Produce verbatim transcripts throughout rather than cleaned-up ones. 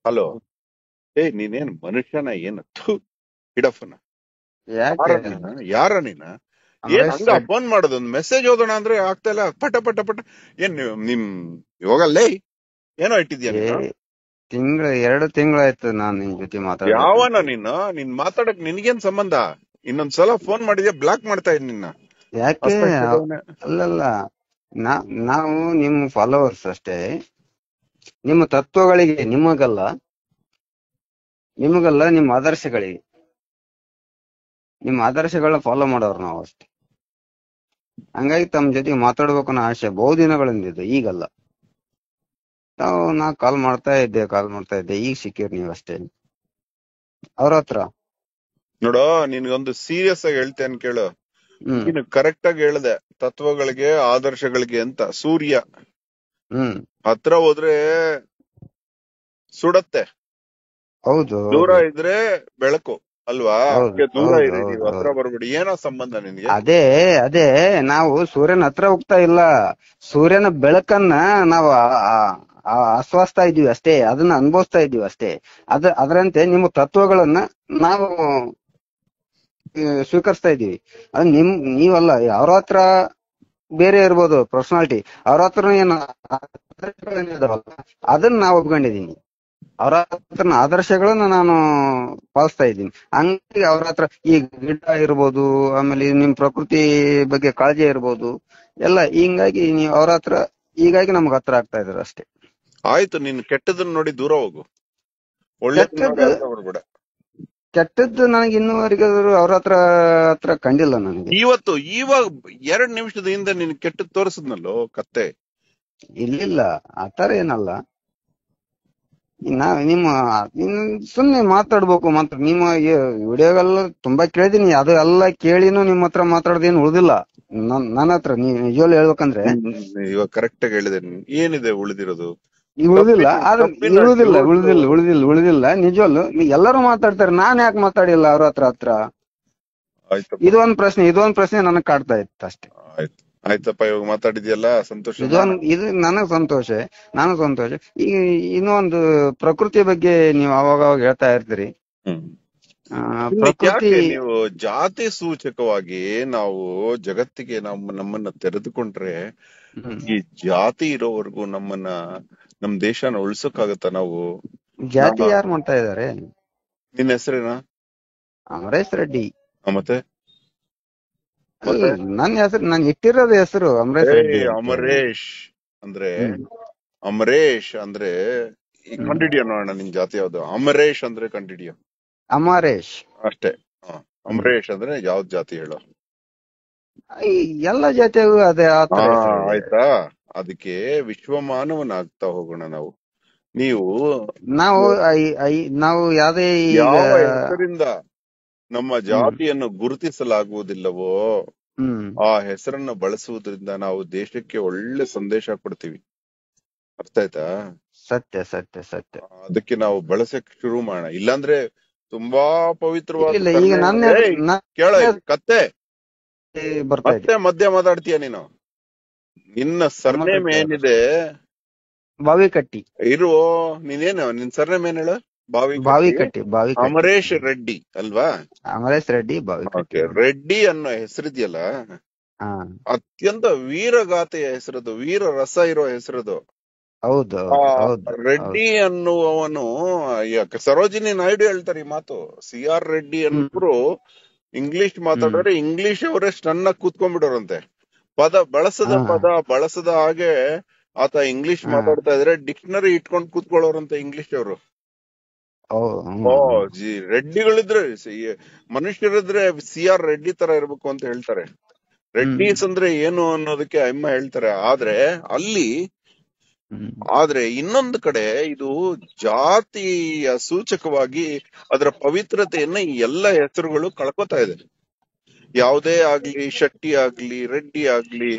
Hello. ಏ ನೀನೇನ್ ಮನುಷ್ಯನ ಏನು ಥು ಇಡಫನ ಯಾರ ಯಾಕೆ ನೀನ ಯಾರ ನೀನ ಏನ್ ಅಮರೇಶ್ ಹಂಗ ರೆಡ್ ಫೋನ್ ಮಾಡೋದು ಒಂದ್ ಮೆಸೇಜ್ ಓದೋಣ ಅಂದ್ರೆ ಆಗ್ತಾ ಇಲ್ಲ ಪಟ ಪಟ ಪಟ ಏನ್ ನೀವು- ನಿಮ್ ಇವಾಗಲ್ಲೇ ಏನೋ ಇಟ್ಟಿದ್ಯಾ ಏ ನೀನು ತಿಂಗಳ ಎರಡು ತಿಂಗಳಾಯ್ತು ನಾನ್ ನಿನ್ ಜೊತೆ ಯಾವನ ಮಾತಾಡ್ಬೇಕಂತ. ನೀನು ನೀನ್ ಮಾತಾಡಕ್ ನಿನ್ಗೇನ್ ಸಂಬಂಧ ಇನ್ನೊಂದ್ಸಲ ಫೋನ್ ಮಾಡಿದ್ಯಾ ಬ್ಲಾಕ್ ಮಾಡ್ತಾ ಇದ್ ನಿನ್ನ ಯಾಕೆ ಅಸಹ್ಯದವನೇ. ಅಲ್ಲಲ್ಲ, ನಾ ನಾವು ನಿಮ್ಮ ಫಾಲೋವರ್ಸ್ ಅಷ್ಟೇ. ನಿಮ್ಮ ತತ್ವಗಳಿಗೆ ನಿಮಗಲ್ಲ, ನಿಮಗಲ್ಲ ನಿಮ್ಮ ಆದರ್ಶಗಳಿಗೆ, ನಿಮ್ಮ ಆದರ್ಶಗಳನ್ನ ಫಾಲೋ ಮಾಡೋರು ನಾವು ಅಷ್ಟೇ. ಹಂಗಾಗಿ ತಮ್ಮ ಜೊತೆ ಮಾತಾಡ್ಬೇಕು ಅನ್ನೋ ಆಸೆ ಬಹುದಿನಗಳಿಂದ, ಈಗಲ್ಲ. ನಾವು ನಾ ಕಾಲ್ ಮಾಡ್ತಾ ಇದ್ದೆ ಕಾಲ್ ಮಾಡ್ತಾ ಇದ್ದೆ ಈಗ ಸಿಕ್ಕಿರ್ ನೀವು ಅಷ್ಟೇ ಅವ್ರ ಹತ್ರ. ನೋಡೋ ನಿನ್ಗೊಂದು ಸೀರಿಯಸ್ ಆಗಿ ಹೇಳ್ತೇನೆ ಕೇಳು. ಹ್ಮ್ ನೀನು ಕರೆಕ್ಟ್ ಆಗಿ ಹೇಳ್ದೆ ತತ್ವಗಳಿಗೆ ಆದರ್ಶಗಳಿಗೆ ಅಂತ. ಸೂರ್ಯ ಹ್ಮ್ ಹತ್ರ ಹೋದ್ರೆ ಸುಡತ್ತೆ, ಹೌದು ದೂರ ಹೌದು ಇದ್ರೆ ಬೆಳಕು ಅಲ್ವಾ. ಹೌದು ಅದಕ್ಕೆ ದೂರ ಹೌದು ಇರಿ, ನೀವು ಹೌದು ಹತ್ರ ಹೌದು ಬರ್ಬೇಡಿ. ಏನೋ ಸಂಬಂಧ ನಿನ್ಗೆ? ಅದೇ ಅದೇ ನಾವು ಸೂರ್ಯನ ಹತ್ರ ಹೋಗ್ತಾ ಇಲ್ಲ, ಸೂರ್ಯನ ಬೆಳಕನ್ನ ನಾವು ಆ- ಆ- ಆ- ಆಸ್ವಾಸ್ತಾ ಇದೀವಿ ಅಷ್ಟೇ, ಅದನ್ನ ಅನುಭವಿಸ್ತಾ ಇದೀವಿ ಅಷ್ಟೇ. ಅದ ಅದರಂತೆ ನಿಮ್ಮ ತತ್ವಗಳನ್ನ ನಾವು ಆ, ಸ್ವೀಕರಿಸ್ತಾ ಇದೀವಿ. ಅದು ನಿಮ್ ನೀವಲ್ಲ. ಅವ್ರ ಹತ್ರ ಬೇರೆ ಇರ್ಬೋದು ಪರ್ಸನಾಲಿಟಿ, ಅವ್ರ ಹತ್ರ ಏನು ಆದರ್ಶಗಳೇನಿದಾವಲ್ಲ, ಅದನ್ನ ನಾವು ಒಪ್ಕೊಂಡಿದೀನಿ. ಅವ್ರ ಹತ್ರ ಆದರ್ಶಗಳನ್ನ ನಾನು ಪಾಲಿಸ್ತಾ ಇದ್ದೀನಿ. ಹಂಗಾಗಿ ಅವ್ರ ಹತ್ರ ಈ ಗಿಡ ಇರ್ಬೋದು, ಆಮೇಲೆ ನಿಮ್ ಪ್ರಕೃತಿ ಬಗ್ಗೆ ಕಾಳಜಿ ಇರ್ಬೋದು, ಎಲ್ಲ ಹಿಂಗಾಗಿ ನೀವು ಅವ್ರ ಹತ್ರ, ಹೀಗಾಗಿ ನಮ್ಗೆ ಹತ್ರ ಆಗ್ತಾ ಇದಾರೆ ಅಷ್ಟೇ. ಆಯ್ತು, ನೀನ್ ಕೆಟ್ಟದನ್ನ ನೋಡಿ ದೂರ ಹೋಗು, ಒಳ್ಳೇದನ್ನ ನೋಡಿ ಕೆಟ್ಟದ್ದು ಹತ್ರ ಬರ್ಬೇಡ. ಕೆಟ್ಟದ್ದು ನನಗೆ ಇನ್ನೂವರೆಗೆ ಅವ್ರ ಹತ್ರ ಹತ್ರ ಕಂಡಿಲ್ಲ ನನಗೆ. ಇವತ್ತು ಇವಾಗ ಎರಡ್ ನಿಮಿಷದ ಹಿಂದೆ ನೀನ್ ಕೆಟ್ಟದ್ ತೋರಿಸಿದ್ನಲ್ಲೋ ಕತ್ತೆ. ಇಲ್ಲಿಲ್ಲ, ಆತರ ಏನಲ್ಲ. ನಾ ನಿಮ್ಮ ನಿಮ್ ಸುಮ್ನೆ ಮಾತಾಡ್ಬೇಕು ಮಾತ್ರ. ನಿಮ್ಮ ವಿಡಿಯೋಗೆಲ್ಲ ತುಂಬಾ ಕೇಳಿದೀನಿ, ಅದು ಎಲ್ಲ ಕೇಳಿನೂ ನಿಮ್ ಹತ್ರ ಮಾತಾಡೋದೇನು ಉಳಿದಿಲ್ಲ ನನ್ ನನ್ನ ಹತ್ರ. ನೀವ್ ನಿಜವಾಗ್ಲೂ ಹೇಳ್ಬೇಕಂದ್ರೆ ಇವಾಗ ಕರೆಕ್ಟ್ ಆಗಿ ಹೇಳಿದೆ. ಏನಿದೆ ಉಳಿದಿರೋದು? ಈಗ ಉಳಿದಿಲ್ಲ, ಕಬ್ಬಿನ ಆದ್ರೆ ಕಬ್ಬಿನ ಇಳುವುದಿಲ್ಲ ಜ್ಯೂಸ್. ಉಳಿದಿಲ್ಲ ಉಳಿದಿಲ್ಲ ಉಳಿದಿಲ್ಲ ನಿಜವಲ್ಲೂ. ಎಲ್ಲರೂ ಮಾತಾಡ್ತಾರೆ, ನಾನ್ ಯಾಕೆ ಮಾತಾಡಿಲ್ಲ ಅವ್ರ ಹತ್ರ ಹತ್ರ? ಆಯ್ತಪ್ಪ, ಇದೊಂದ್ ಪ್ರಶ್ನೆ ಇದೊಂದ್ ಪ್ರಶ್ನೆ ನನಗ್ ಕಾಡ್ತಾ ಇತ್ತು ಅಷ್ಟೇ. ಆಯ್ತು ಆಯ್ತಪ್ಪ, ಇವಾಗ ಮಾತಾಡಿದ್ಯಲ್ಲ ಸಂತೋಷನಾ? ಇದೊಂದ್ ಇದು ನನಗ್ ಸಂತೋಷ, ನಾನು ಸಂತೋಷ. ಈಗ ಇನ್ನೊಂದು ಪ್ರಕೃತಿ ಬಗ್ಗೆ ನೀವು ಅವಾಗ ಅವಾಗ ಹೇಳ್ತಾ ಇರ್ತೀರಿ. ಹ್ಮ್. ಆ ನಿಮ್ಗೆ ಪ್ರಕೃತಿ ಯಾಕೆ ನೀವು ಜಾತಿ ಸೂಚಕವಾಗಿ ನಾವು ಜಗತ್ತಿಗೆ ನಮ್ಮ ನಮ್ಮನ್ನ ತೆರೆದುಕೊಂಡ್ರೆ ಹ್ಮ್ ಈ ಜಾತಿ ಇರೋವರೆಗೂ ನಮ್ಮನ್ನ ನಮ್ ದೇಶನ ಉಳ್ಸಕ್ಕಾಗತ್ತ ನಾವು? ಜಾತಿ ನಾ- ಯಾರು ಮಾಡ್ತಾ ಇದಾರೆ? ನಿನ್ನ ಹೆಸರೇನಾ? ಅಮರೇಶ್ ರೆಡ್ಡಿ. ಆ, ಮತ್ತೆ ಅಲ್ಲ, ಮತ್ತೆ ನನ್ನ ಹೆಸರು ನಾನು ಇಟ್ಟಿರೋದು ಹೆಸರು ಅಮರೇಶ್ ಏ ರೆಡ್ಡಿ ಅಂತ ಹೇಳಿ. ಅಮರೇಶ್ ಅಂದ್ರೆ ಹ್ಮ್ ಅಮರೇಶ್ ಅಂದ್ರೆ ಈ ಹ್ಮ್ ಕಂಡಿಡಿಯೋ ನೋಡೋಣ ನಿನ್ ಜಾತಿ ಯಾವ್ದು. ಅಮರೇಶ್ ಅಂದ್ರೆ ಕಂಡಿಡಿಯೋ ಅಮರೇಶ್. ಅಷ್ಟೇ. ಹ, ಹ್ಮ್ ಅಮರೇಶ್ ಅಂದ್ರೆ ಯಾವ್ದ್ ಜಾತಿ ಹೇಳು? ಈ ಎಲ್ಲ ಜಾತಿಯಾಗೂ ಅದೇ ಹಾ, ಆತರ ಹೆಸರಿದೆ. ಆಯ್ತಾ. ಅದಕ್ಕೆ ವಿಶ್ವಮಾನವನಾಗ್ತಾ ಹೋಗೋಣ ನಾವು. ನೀವು ನಾವು ಐ- ಐ- ನಾವು ಯಾವ್ದೇ ಈಗ ಯಾವ ಹೆಸರಿಂದ ನಮ್ಮ ಹ್ಮ್ ಜಾತಿಯನ್ನು ಗುರುತಿಸಲಾಗುವುದಿಲ್ಲವೋ ಹ್ಮ್ ಆ ಹೆಸರನ್ನು ಬಳಸುವುದರಿಂದ ನಾವು ದೇಶಕ್ಕೆ ಒಳ್ಳೆ ಸಂದೇಶ ಕೊಡ್ತೀವಿ. ಅರ್ಥ ಆಯ್ತಾ? ಸತ್ಯ ಸತ್ಯ ಸತ್ಯ. ಅದಕ್ಕೆ ನಾವು ಬಳಸಕ್ ಶುರು ಮಾಡೋಣ. ಇಲ್ಲಾಂದ್ರೆ ತುಂಬಾ ಪವಿತ್ರವಾದ ಇಲ್ಲ, ಈಗ ಸರ್ನೇಮ್. ನನ್ನ ಏಯ್ ಕೇಳ ನನ್ನ ಕತ್ತೆ, ಬರ್ತಾ ಇದೆ. ಮತ್ತೆ ಮಧ್ಯ ಮಾತಾಡ್ತೀಯ ನೀನು. ನಿನ್ನ ಸರ್ನೇಮ್ ಅಮರೇಶ್ ಏನಿದೆ ಬಾವಿಕಟ್ಟಿ. ಇರು. ನೀನೇನು ನಿನ್ ಸರ್ನೇಮ್ ಏನ್ ಹೇಳು? ಬಾವಿಕಟ್ಟಿ ಬಾವಿಕಟ್ಟಿ ಬಾವಿಕಟ್ಟಿ ಅಮರೇಶ್ ರೆಡ್ಡಿ ಅಲ್ವಾ? ಅಮರೇಶ್ ರೆಡ್ಡಿ ಬಾವಿಕಟ್ಟಿ. ಓಕೆ, ರೆಡ್ಡಿ ಅನ್ನೋ ಹೆಸರಿದೆಯಲ್ಲ, ಹಾ ಅತ್ಯಂತ ವೀರಗಾಥೆಯ ಹೆಸರದು, ವೀರ ರಸ ಇರೋ ಹೆಸರದು. ಹೌದು ಆ ಹೌದು ಹೌದು ರೆಡ್ಡಿ ಹೌದು. ಅನ್ನುವವನು, ಯಾಕೆ ಸರೋಜಿನಿ ನಾಯ್ಡು ಹೇಳ್ತಾರೆ ಈ ಮಾತು. ಸಿ ಆರ್ ರೆಡ್ಡಿ ಹ್ಮ್ ಅನ್ನೋರು ಇಂಗ್ಲಿಷ್ ಹ್ಮ್ ಮಾತಾಡಿದ್ರೆ ಇಂಗ್ಲಿಷ್ ಅವರೇ ಸ್ಟನ್ ಆಗಿ ಕೂತ್ಕೊಂಡ್ಬಿಡೋರಂತೆ. ಪದ ಬಳಸದ ಹಾ ಪದ ಬಳಸದ ಹಾಗೆ ಆತ ಇಂಗ್ಲಿಷ್ ಹಾ ಮಾತಾಡ್ತಾ ಇದ್ರೆ ಡಿಕ್ಷನರಿ ಇಟ್ಕೊಂಡು ಕೂತ್ಕೊಳ್ಳೋರಂತೆ ಇಂಗ್ಲಿಷ್ ಅವರು. ಹೌದು ಹ್ಮ್ ಓ ಹ್ಮ್ ಜಿ ರೆಡ್ಡಿಗಳಿದ್ರೆ ಸಿ- ಮನುಷ್ಯರಿದ್ರೆ ಸಿ ಆರ್ ರೆಡ್ಡಿ ತರ ಇರ್ಬೇಕು ಅಂತ ಹೇಳ್ತಾರೆ. ಹ್ಮ್ ರೆಡ್ಡಿಸ್ ಅಂದ್ರೆ ಏನು ಅನ್ನೋದಕ್ಕೆ ಅಮ್ಮ ಹೇಳ್ತಾರೆ. ಆದ್ರೆ ಅಲ್ಲಿ ಹ್ಮ್ ಆದ್ರೆ ಇನ್ನೊಂದು ಕಡೆ ಇದು ಜಾತಿಯ ಸೂಚಕವಾಗಿ ಅದರ ಪವಿತ್ರತೆಯನ್ನ ಈ ಎಲ್ಲ ಹೆಸರುಗಳು ಕಳ್ಕೊತಾ ಇದೆ. ಯಾವುದೇ ಆಗ್ಲಿ, ಶೆಟ್ಟಿ ಆಗ್ಲಿ, ರೆಡ್ಡಿ ಆಗ್ಲಿ,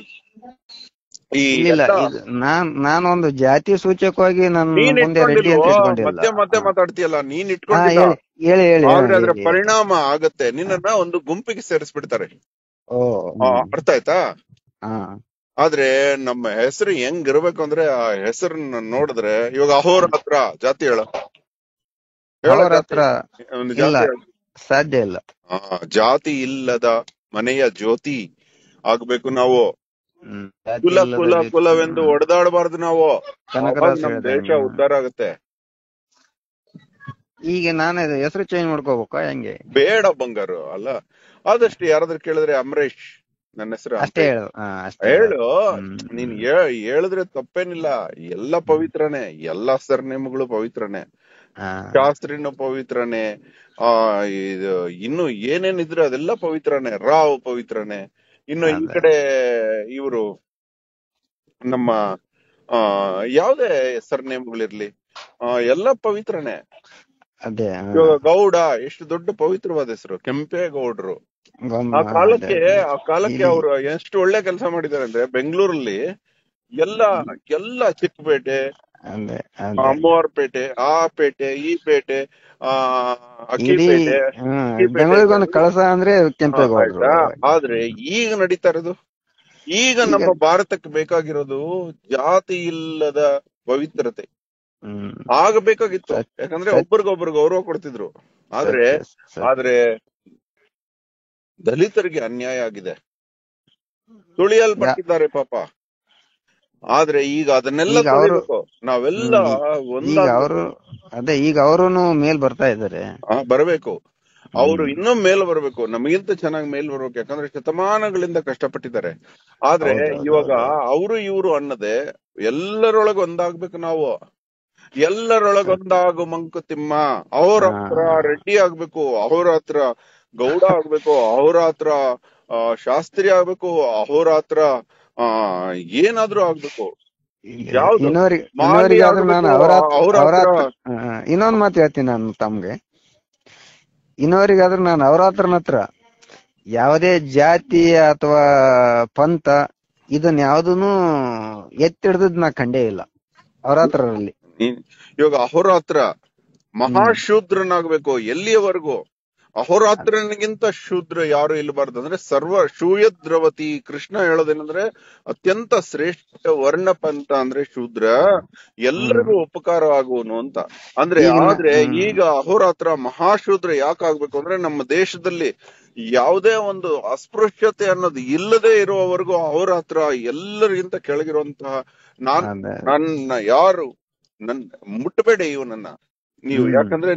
ಈ ಇಲ್ಲಿಲ್ಲ. ಎಲ್ಲ ಇದು ನಾನ್ ನಾನೊಂದು ಜಾತಿ ಸೂಚಕವಾಗಿ ನನ್ನ ನೀನ್ ಮುಂದೆ ರೆಡ್ಡಿ ಇಟ್ಕೊಂಡಿಲ್ವೋ. ಅಂತ ಇಟ್ಕೊಂಡಿಲ್ಲ. ಮಧ್ಯ ಮಧ್ಯ ಹಾ ಮಾತಾಡ್ತೀಯಲ್ಲ, ನೀನ್ ಹಾ, ಇಟ್ಕೊಂಡಿಲ್ಲ. ಹೇಳಿ ಹೇಳಿ ಹೇಳಿ ಹಾ, ಆದ್ರೆ ಅದರ ಹೇಳಿ ಹೇಳಿ. ಪರಿಣಾಮ ಆಗತ್ತೆ, ಹಾ. ನಿನ್ನನ್ನ ಒಂದು ಗುಂಪಿಗೆ ಸೇರಿಸ್ಬಿಡ್ತಾರೆ. ಓ ಆ, ಹ್ಮ್ ಅರ್ಥ ಆಯ್ತಾ? ಹಾ ಆದ್ರೆ ನಮ್ಮ ಹೆಸರು ಹೆಂಗ್ ಇರ್ಬೇಕು ಅಂದ್ರೆ, ಆ ಹೆಸರನ್ನ ನೋಡಿದ್ರೆ, ಇವಾಗ ಅಹೋರಾತ್ರ ಜಾತಿ ಹೇಳ, ಹೇಳ ಅವರ ಜಾತಿ, ಹತ್ರ ಒಂದು ಇಲ್ಲ, ಜಾತಿ ಹೇಳು. ಸಾಧ್ಯ ಇಲ್ಲ. ಆ, ಜಾತಿ ಇಲ್ಲದ ಮನೆಯ ಜ್ಯೋತಿ ಆಗ್ಬೇಕು ನಾವು. ಹ್ಮ್ ಜಾತಿ ಕುಲ ಇಲ್ಲದ ಕುಲ ವ್ಯಕ್ತಿ. ಕುಲವೆಂದು ಹ್ಮ್. ಒಡೆದಾಡಬಾರ್ದು ನಾವು. ಅವಾಗ ಕನಕದಾಸ ನಮ್ ದೇಶ ಹೇಳ್ದಂಗ. ಉದ್ಧಾರ ಆಗುತ್ತೆ. ಈಗ ನಾನು ಹೆಸರು ಚೇಂಜ್ ಮಾಡ್ಕೋಬೇಕಾ ಹೆಂಗೆ? ಬೇಡ ಬಂಗಾರು ಅಲ್ಲ, ಆದಷ್ಟು ಯಾರಾದ್ರೂ ಕೇಳಿದ್ರೆ ಅಮರೇಶ್, ನನ್ನ ಹೆಸರು ಅಷ್ಟೇ ಅಮರೇಶ್ ಹೇಳು. ಹಾ ಅಷ್ಟೇ ಹೇಳು. ಹೇಳು. ಹ್ಮ್ ನೀನ್ ಹ್ಮ್. ಹೇ- ಹೇಳಿದ್ರೆ ತಪ್ಪೇನಿಲ್ಲ. ಎಲ್ಲ ಪವಿತ್ರನೇ, ಎಲ್ಲಾ ಸರ್ನೇಮಗಳು ಪವಿತ್ರನೇ, ಹಾ ಶಾಸ್ತ್ರಿನೂ ಪವಿತ್ರನೇ, ಆ ಇದು ಇನ್ನು ಏನೇನಿದ್ರೆ ಅದೆಲ್ಲ ಪವಿತ್ರನೇ, ರಾವ್ ಪವಿತ್ರನೇ. ಇನ್ನು ಈ ಅದೇ ಕಡೆ ಇವರು ನಮ್ಮ ಆ ಯಾವ್ದೇ ಸರ್ನೇಮ್ಗಳಿರ್ಲಿ ಆ ಎಲ್ಲ ಪವಿತ್ರನೇ. ಅದೇ ಹಾ. ಇವಾಗ ಗೌಡ ಎಷ್ಟು ದೊಡ್ಡ ಪವಿತ್ರವಾದ ಹೆಸರು, ಕೆಂಪೇಗೌಡರು. ಗೊಮ್ಮ ಆ ಅದೇ ಕಾಲಕ್ಕೆ ಅದೇ. ಆ ಕಾಲಕ್ಕೆ ಇಲ್ಲಿ ಅವರು ಎಷ್ಟು ಒಳ್ಳೆ ಕೆಲಸ ಮಾಡಿದ್ದಾರೆ ಅಂದ್ರೆ, ಬೆಂಗಳೂರಲ್ಲಿ ಎಲ್ಲ ಎಲ್ಲ ಚಿಕ್ಕಪೇಟೆ, ಅದೇ ಆ, ಅದೇ ಅಮ್ಮವಾರಪೇಟೆ, ಆ ಪೇಟೆ, ಈ ಪೇಟೆ, ಆ ಇಡೀ ಅಕ್ಕಿಪೇಟೆ, ಹ್ಮ್ ಅಕ್ಕಿಪೇಟೆ ಬೆಂಗಳೂರಿಗೊಂದು ಕಳಸ ಅಂದ್ರೆ ಆ, ಕೆಂಪೇಗೌಡರು. ಆಯ್ತಾ. ಆದ್ರೆ ಈಗ ನಡೀತಾ ಇರೋದು, ಈಗ ಈಗ ನಮ್ಮ ಭಾರತಕ್ಕೆ ಬೇಕಾಗಿರೋದು ಜಾತಿ ಇಲ್ಲದ ಪವಿತ್ರತೆ ಹ್ಮ್ ಆಗಬೇಕಾಗಿತ್ತು. ಸತ್ ಯಾಕಂದ್ರೆ ಸತ್ ಒಬ್ರಿಗೊಬ್ರು ಗೌರವ ಕೊಡ್ತಿದ್ರು. ಆದ್ರೆ ಸತ್ಯ ಸತ್ಯ. ಆದ್ರೆ ದಲಿತರಿಗೆ ಅನ್ಯಾಯ ಆಗಿದೆ, ತುಳಿಯಲ್ಪಟ್ಟಿದ್ದಾರೆ ಪಾಪ. ಆದ್ರೆ ಈಗ ಅದನ್ನೆಲ್ಲ ಈಗ ಅವರು ತೊಳಿಬೇಕು ನಾವೆಲ್ಲ ಹ್ಮ್ ಈಗ ಒಂದಾಗ್ಬೇಕು. ಅವರು ಅದೇ ಈಗ ಅವರುನು ಮೇಲ್ ಬರ್ತಾ ಇದ್ದಾರೆ. ಆ, ಬರಬೇಕು. ಅವರು ಹ್ಮ್ ಇನ್ನೂ ಮೇಲ್ ಬರ್ಬೇಕು, ನಮಗಿಂತ ಚೆನ್ನಾಗಿ ಮೇಲ್ ಬರ್ಬೇಕು. ಯಾಕಂದ್ರೆ ಶತಮಾನಗಳಿಂದ ಕಷ್ಟಪಟ್ಟಿದ್ದಾರೆ. ಆದ್ರೆ ಇವಾಗ ಹೌದೌದೌದು. ಅವರು ಇವರು ಅನ್ನದೆ ಎಲ್ಲರೊಳಗ ಒಂದಾಗ್ಬೇಕು ನಾವು. ಎಲ್ಲರೊಳಗೊಂದಾಗು ಮಂಕುತಿಮ್ಮ. ಅವ್ರ ಹಾ ಹತ್ರ ರೆಡ್ಡಿ ಆಗ್ಬೇಕು, ಅವ್ರ ಹತ್ರ ಗೌಡ ಆಗ್ಬೇಕು, ಅವ್ರ ಹತ್ರ ಆ, ಶಾಸ್ತ್ರಿ ಆಗ್ಬೇಕು, ಅವ್ರ ಹತ್ರ ಆ ಏನಾದ್ರೂ ಆಗ್ಬೇಕು. ಯಾವ್ದು ಇನ್ನೋರಿಗೆ ಮಾಲಿ ಇನ್ನೋರಿಗಾದ್ರೂ ನಾನು ಆಗ್ಬೇಕು, ಅವ್ರ ಹತ್ರ ಅವ್ರ ಅವ್ರ ಹತ್ರ ಹತ್ರ ಆ, ಇನ್ನೊಂದ್ ಮಾತು ಹೇಳ್ತೀನಿ ನಾನು ತಮ್ಗೆ. ಇನ್ನೋರಿಗಾದ್ರೂ ನಾನು ಅವ್ರ ಹತ್ರನ ಹತ್ರ ಯಾವುದೇ ಜಾತಿ ಅಥವಾ ಪಂಥ ಇದನ್ನ ಯಾವ್ದೂನು ಎತ್ತಿಡ್ದದ್ ನಾ ಕಂಡೇ ಇಲ್ಲ ಅವ್ರ ಹತ್ರರಲ್ಲಿ. ನೀನ್ ಇವಾಗ ಅಹೋರಾತ್ರ ಹ್ಮ್ ಮಹಾಶೂದ್ರನಾಗ್ಬೇಕು. ಎಲ್ಲಿಯವರೆಗೂ ಅಹೋರಾತ್ರನಿಗಿಂತ ಶೂದ್ರ ಯಾರು ಇಲ್ಲಬಾರ್ದು ಅಂದ್ರೆ ಸರ್ವ ಶೂಯದ್ರವತಿ. ಕೃಷ್ಣ ಹೇಳೋದೇನಂದ್ರೆ ಅತ್ಯಂತ ಶ್ರೇಷ್ಠ ವರ್ಣ ಪಂಥ ಅಂದ್ರೆ ಶೂದ್ರ, ಹ್ಮ್ ಎಲ್ಲರಿಗೂ ಉಪಕಾರ ಆಗುವನು ಅಂತ. ಅಂದ್ರೆ ಈಗ ನ- ಆದ್ರೆ ಹ್ಮ್ ಈಗ ಅಹೋರಾತ್ರ ಮಹಾಶೂದ್ರ ಯಾಕಾಗ್ಬೇಕು ಅಂದ್ರೆ, ನಮ್ಮ ದೇಶದಲ್ಲಿ ಯಾವುದೇ ಒಂದು ಅಸ್ಪೃಶ್ಯತೆ ಅನ್ನೋದು ಇಲ್ಲದೆ ಇರುವವರೆಗೂ ಅಹೋರಾತ್ರ ಎಲ್ಲರಿಗಿಂತ ಕೆಳಗಿರುವಂತಹ ನಾನ್ ಅದೇ ನನ್ನ ಯಾರು ನನ್ ಮುಟ್ಟಬೇಡಿ ಇವನನ್ನ ನೀವು. ಹ್ಮ್ ಯಾಕಂದ್ರೆ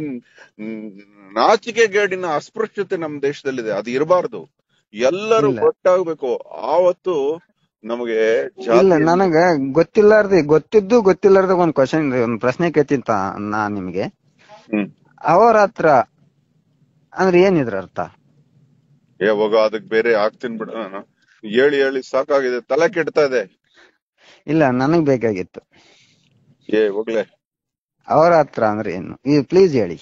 ನಾಚಿಕೆಗೇಡಿನ ಅಸ್ಪೃಶ್ಯತೆ ನಮ್ಮ ದೇಶದಲ್ಲಿದೆ, ಅದು ಇರಬಾರ್ದು. ಎಲ್ಲರೂ ಇಲ್ಲ ಒಟ್ಟಾಗ್ಬೇಕು. ಆವತ್ತು ನಮಗೆ ಇಲ್ಲ ಜಾತಿ ನನಗ ಗೊತ್ತಿಲ್ಲಾರ್ದೆ ಗೊತ್ತಿದ್ದು ಗೊತ್ತಿಲ್ಲಾರ್ದ ಒಂದ್ ಕ್ವಶನ್ ಒಂದ್ ಪ್ರಶ್ನೆ ಕೇಳ್ತೀನಿ ತಾ- ನಾನ್ ನಿಮ್ಗೆ. ಹ್ಮ್ ಅವರ ಹತ್ರ ಅಂದ್ರೆ ಏನಿದ್ರ ಅರ್ಥ? ಯಾವಾಗ ಅದಕ್ ಬೇರೆ ಆಗ್ತೀನಿ ಬಿಡ ನಾನು. ಹೇಳಿ ಹೇಳಿ ಸಾಕಾಗಿದೆ, ತಲೆ ಕೆಡ್ತಾ ಇದೆ. ಇಲ್ಲ ನನಗ್ ಬೇಕಾಗಿತ್ತು ಏ ಹೋಗ್ಲೆ. ಅವರ ಹತ್ರ ಅಂದ್ರೆ ಏನು, ಇದು ಪ್ಲೀಸ್ ಹೇಳಿ.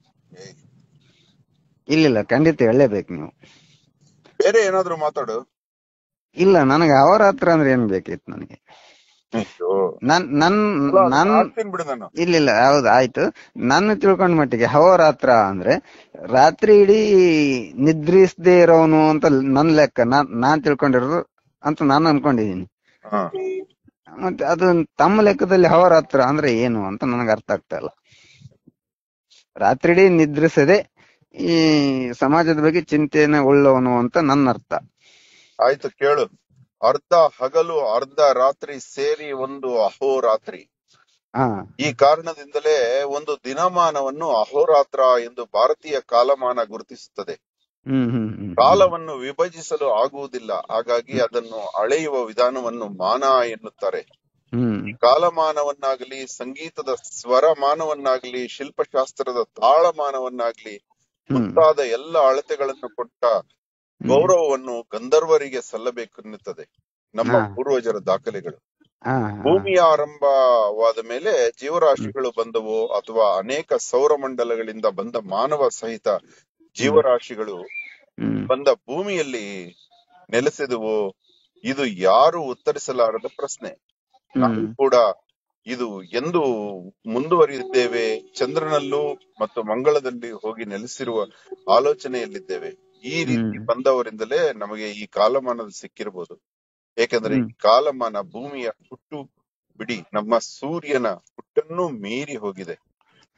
ಇಲ್ಲ ಖಂಡಿತ ಹೇಳಲೇಬೇಕು ನೀವು. ಬೇರೆ ಏನಾದ್ರು ಮಾತಾಡು. ಇಲ್ಲ ನನಗೆ ಅವರ ಹತ್ರ ಅಂದ್ರೆ ಏನ್ ಬೇಕಿತ್ತು ನನಗೆ. ಅಯ್ಯೋ, ನನ್ ನನ್ ಅಲ್ಲ, ಅದನ್ನ ನನ್ ಹಾಕ್ತೀನಿ ಬಿಡು ನಾನು. ಇಲ್ಲ ಇಲ್ಲ ಹೌದು ಆಯ್ತು. ನನ್ನ ತಿಳ್ಕೊಂಡ ಮಟ್ಟಿಗೆ ಅಹೋರಾತ್ರ ಅಂದ್ರೆ ರಾತ್ರಿ ಇಡೀ ನಿದ್ರಿಸದೇ ಇರೋನು ಅಂತ ನನ್ ಲೆಕ್ಕ. ನಾನ್ ನಾನ್ ತಿಳ್ಕೊಂಡಿರೋದು ಅಂತ ನಾನು ಅನ್ಕೊಂಡಿದೀನಿ. ಹಾ ಮತ್ತೆ ಅದು ತಮ್ಮ ಲೆಕ್ಕದಲ್ಲಿ ಅಹೋರಾತ್ರ ಅಂದ್ರೆ ಏನು ಅಂತ ನನಗೆ ಅರ್ಥ ಆಗ್ತಾ ಇಲ್ಲ. ರಾತ್ರಿ ಇಡೀ ನಿದ್ರಿಸದೆ ಈ ಸಮಾಜದ ಬಗ್ಗೆ ಚಿಂತೆನ ಉಳ್ಳವನು ಅಂತ ನನ್ನ ಅರ್ಥ. ಆಯ್ತು ಕೇಳು. ಅರ್ಧ ಹಗಲು ಅರ್ಧ ರಾತ್ರಿ ಸೇರಿ ಒಂದು ಅಹೋರಾತ್ರಿ. ಹಾ ಈ ಕಾರಣದಿಂದಲೇ ಒಂದು ದಿನಮಾನವನ್ನು ಅಹೋರಾತ್ರ ಎಂದು ಭಾರತೀಯ ಕಾಲಮಾನ ಗುರುತಿಸುತ್ತದೆ. ಹ್ಮ್ ಹ್ಮ್ ಹ್ಮ್ ಹ್ಮ್ ಕಾಲವನ್ನು ವಿಭಜಿಸಲು ಆಗುವುದಿಲ್ಲ, ಹಾಗಾಗಿ ಅದನ್ನು ಅಳೆಯುವ ವಿಧಾನವನ್ನು ಮಾನ ಎನ್ನುತ್ತಾರೆ. ಹ್ಮ್ ಈ ಕಾಲಮಾನವನ್ನಾಗಲಿ, ಸಂಗೀತದ ಸ್ವರಮಾನವನ್ನಾಗಲಿ, ಶಿಲ್ಪಶಾಸ್ತ್ರದ ತಾಳಮಾನವನ್ನಾಗಲಿ ಹ್ಮ್ ಮುಂತಾದ ಎಲ್ಲ ಅಳತೆಗಳನ್ನು ಕೊಟ್ಟ ಹ್ಮ್ ಗೌರವವನ್ನು ಗಂಧರ್ವರಿಗೆ ಸಲ್ಲಬೇಕೆನ್ನುತ್ತದೆ ನಮ್ಮ ಹಾ ಪೂರ್ವಜರ ದಾಖಲೆಗಳು. ಹಾ ಹಾ ಭೂಮಿಯ ಆರಂಭವಾದ ಮೇಲೆ ಹ್ಮ್ ಜೀವರಾಶಿಗಳು ಬಂದವು, ಅಥವಾ ಅನೇಕ ಸೌರಮಂಡಲಗಳಿಂದ ಬಂದ ಮಾನವ ಸಹಿತ ಹ್ಮ್ ಜೀವರಾಶಿಗಳು ಹ್ಮ್ ಬಂದ ಭೂಮಿಯಲ್ಲಿ ನೆಲೆಸಿದವು. ಇದು ಯಾರು ಉತ್ತರಿಸಲಾರದ ಪ್ರಶ್ನೆ. ನಾವು ಹ್ಮ್ ಕೂಡ ಇದು ಎಂದು ಮುಂದುವರಿಯುತ್ತೇವೆ. ಚಂದ್ರನಲ್ಲೂ ಮತ್ತು ಮಂಗಳದಲ್ಲಿ ಹೋಗಿ ನೆಲೆಸಿರುವ ಆಲೋಚನೆಯಲ್ಲಿದ್ದೇವೆ. ಈ ರೀತಿ ಹ್ಮ್ ಬಂದವರಿಂದಲೇ ನಮಗೆ ಈ ಕಾಲಮಾನದ ಸಿಕ್ಕಿರಬಹುದು. ಏಕೆಂದ್ರೆ ಹ್ಮ್ ಈ ಕಾಲಮಾನ ಭೂಮಿಯ ಹುಟ್ಟು ಬಿಡಿ ನಮ್ಮ ಸೂರ್ಯನ ಹುಟ್ಟನ್ನು ಮೀರಿ ಹೋಗಿದೆ.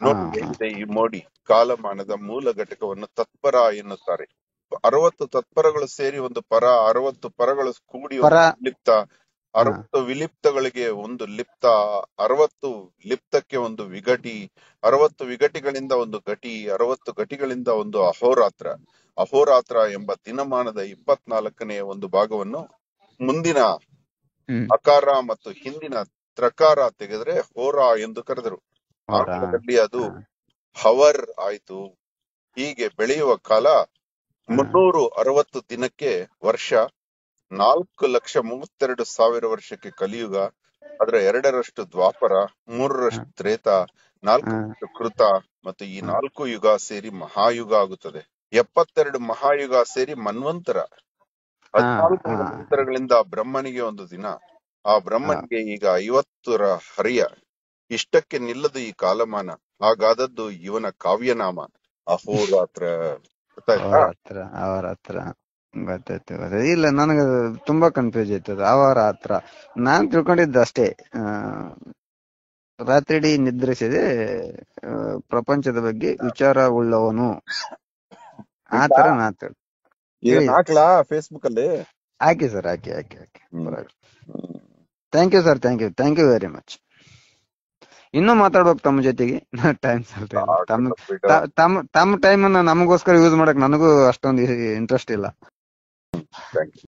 ಹಾ ನೋಡಿ ಹೇಗಿದೆ ಈ ಮೋಡಿ. ಕಾಲಮಾನದ ಮೂಲ ಘಟಕವನ್ನು ತತ್ಪರ ಎನ್ನುತ್ತಾರೆ. ಅರವತ್ತು ತತ್ಪರಗಳು ಸೇರಿ ಒಂದು ಪರ, ಅರವತ್ತು ಪರಗಳು ಕೂಡಿ ಪರ. ಒಂದು ವಿಲಿಪ್ತ, ಹಾ ಅರವತ್ತು ವಿಲಿಪ್ತಗಳಿಗೆ ಒಂದು ಲಿಪ್ತ, ಅರವತ್ತು ಲಿಪ್ತಕ್ಕೆ ಒಂದು ವಿಘಟಿ, ಅರವತ್ತು ವಿಘಟಿಗಳಿಂದ ಒಂದು ಘಟಿ, ಅರವತ್ತು ಘಟಿಗಳಿಂದ ಒಂದು ಅಹೋರಾತ್ರ. ಅಹೋರಾತ್ರ ಎಂಬ ದಿನಮಾನದ ಇಪ್ಪತ್ನಾಲ್ಕನೇ ಒಂದು ಭಾಗವನ್ನು ಮುಂದಿನ ಹ್ಮ್ ಅಕಾರ ಮತ್ತು ಹಿಂದಿನ ತ್ರಕಾರ ತೆಗೆದ್ರೆ ಹೋರ ಎಂದು ಕರೆದರು. ಅವರ ಆಂಗ್ಲದಲ್ಲಿ ಅದು ಹವರ್ ಆಯ್ತು. ಹೀಗೆ ಬೆಳೆಯುವ ಕಾಲ ಮುನ್ನೂರು ಅರವತ್ತು ದಿನಕ್ಕೆ ವರ್ಷ, ನಾಲ್ಕು ಲಕ್ಷ ಮೂವತ್ತೆರಡು ಸಾವಿರ ವರ್ಷಕ್ಕೆ ಕಲಿಯುಗ, ಅದರ ಎರಡರಷ್ಟು ದ್ವಾಪರ, ಮೂರರಷ್ಟು ತ್ರೇತ, ನಾಲ್ಕರಷ್ಟು ಕೃತ ಮತ್ತು ಈ ನಾಲ್ಕು ಯುಗ ಸೇರಿ ಮಹಾಯುಗ ಆಗುತ್ತದೆ. ಎಪ್ಪತ್ತೆರಡು ಮಹಾಯುಗ ಸೇರಿ ಮನ್ವಂತರ. ಹದಿನಾಲ್ಕು ಮನ್ವಂತರಗಳಿಂದ ಬ್ರಹ್ಮನಿಗೆ ಒಂದು ದಿನ. ಆ ಬ್ರಹ್ಮನಿಗೆ ಈಗ ಐವತ್ತರ ಹರಿಯ. ಇಷ್ಟಕ್ಕೆ ನಿಲ್ಲದು ಈ ಕಾಲಮಾನ. ಹಾಗಾದದ್ದು ಇವನ ಕಾವ್ಯನಾಮ ಅಹೋರಾತ್ರ. ಅವರ ಹತ್ರ ಅವರ ಹತ್ರ ಗೊತ್ತಾಯ್ತು ಗೊತ್ತಾಯ್ತು. ಇಲ್ಲ ನನಗೆ ತುಂಬಾ ಕನ್ಫ್ಯೂಸ್ ಆಯ್ತದ. ಅವರ ಹತ್ರ ನಾನ್ ತಿಳ್ಕೊಂಡಿದ್ದ ಅಷ್ಟೇ, ಆ ರಾತ್ರಿ ಇಡೀ ನಿದ್ರಿಸಿದೆ ಆ, ಪ್ರಪಂಚದ ಬಗ್ಗೆ ವಿಚಾರ ಉಳ್ಳವನು, ಆ ತರ ನಾ ತಿಳ್ ಈಗ ಹೇಳಿ. ಹಾಕ್ಲಾ ಫೇಸ್ಬುಕ್ ಅಲ್ಲಿ? ಹಾಕಿ ಸರ್, ಹಾಕಿ ಹಾಕಿ ಹಾಕಿ thank you sir, thank you thank you very much. ಇನ್ನೂ ಮಾತಾಡ್ಬೇಕು ತಮ್ಮ ಜೊತೆಗೆ, ಟೈಮ್ ಸಾಲ್ತಾ ಇಲ್ಲ. ತಮ್ಮ ತ- ತಮ್ಮ ತಮ್ಮ ಟೈಮ್ ಅನ್ನ ನಮಗೋಸ್ಕರ ಯೂಸ್ ಮಾಡಕ್ ನನಗೂ ಅಷ್ಟೊಂದು ಇಂಟ್ರೆಸ್ಟ್ ಇಲ್ಲ. Thank you.